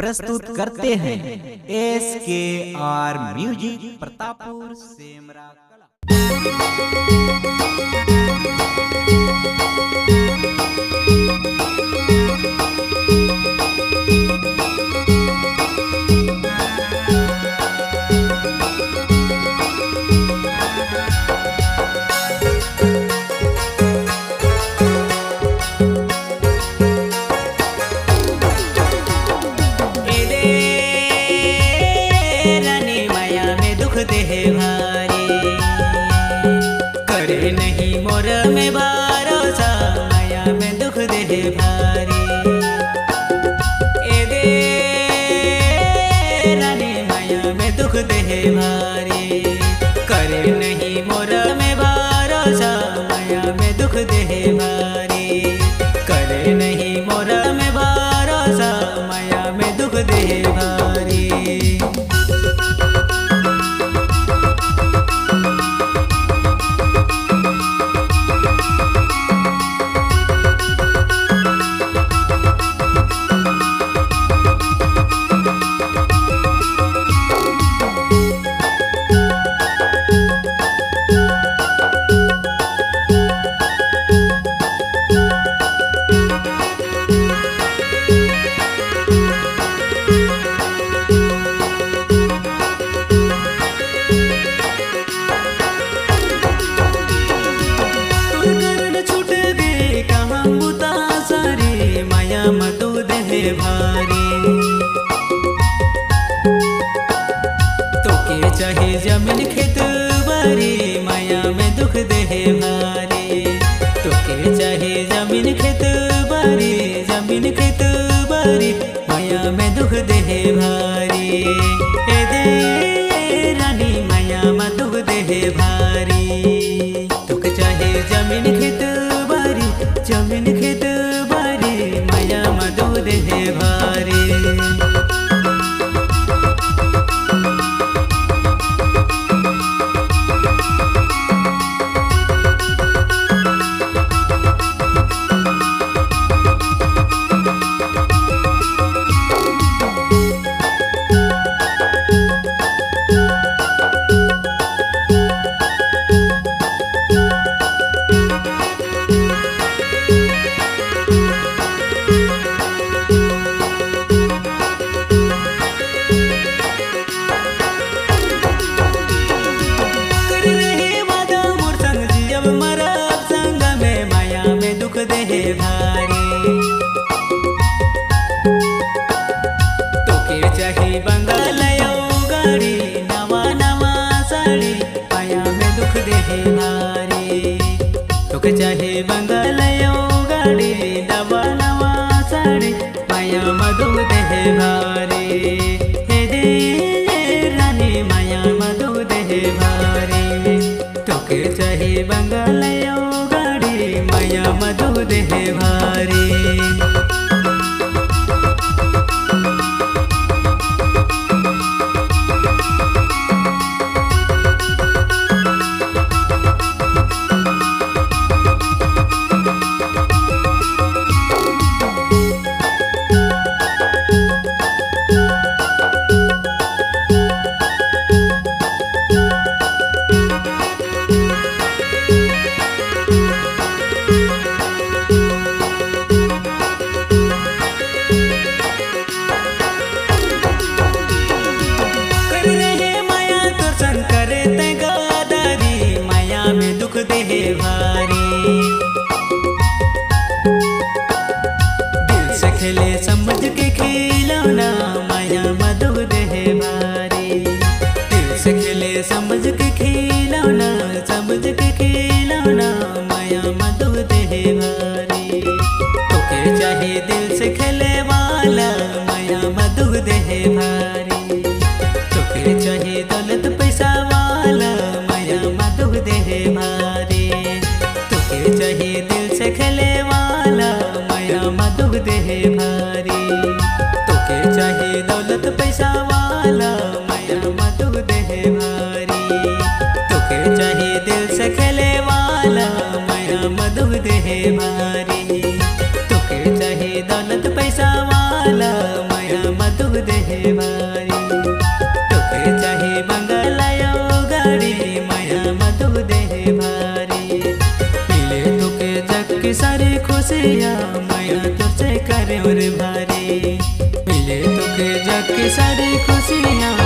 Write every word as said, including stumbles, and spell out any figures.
प्रस्तुत करते हैं S K R music Pratappur Semra दे भारी करे नहीं मोर में भरोसा माया में दुख दे भारी ए दे रानी माया में दुख दे भारी करे नहीं मोर में भरोसा माया में दुख दे भारी करे नहीं मोर में भरोसा माया में दुख दे भारी। मधु दे भारी तो के चाहे जमीन खेत बारी माया में दुख दे भारी तो के चाहे जमीन खेत बारी जमीन खेत बारी माया में दुख दे भारी ए दे रानी माया में दुख दे भारी तो के चाहे जमीन खेत बारी जमीन खेत मधु दे भारी। दे भारी तो के चाहे बंगालयो गाड़ी नवा नवा साड़ी माया में दुख दे भारी तो के चाहे बंगालयो गाड़ी नवा नवा साड़ी माया में दुख दे भारी हे दे रानी माया में दुख दे भारी तो के चाहे बंगालयो माया मधु दे भारी। दुख दे भारी दिल से खेले समझ के खिलौना माया मधु दे भारी दिल से खेले समझ के खिलौना समझ के खिलौना माया मधु दे भारी तो के चाहे दिल से खेले वाला माया मधु दे भारी तो के चाहे दौलत पैसा वाला माया मधु दे भारी तो के चाहे दिल से खेले वाला माया मधु दे भारी तो के चाहे दौलत पैसा वाला माया मधु दे भारी तो के चाहे दिल से खेले वाला माया मधु दे भारी तो के चाहे दौलत पैसा वाला माया मधु दे भारी। तोके चाहे बंगलायो गाड़ी माया मधु दे भारी। मिले तोके जग की सारी खुशियाँ माया तुझसे करे और भारी। मिले तोके जग की सारी खुशियाँ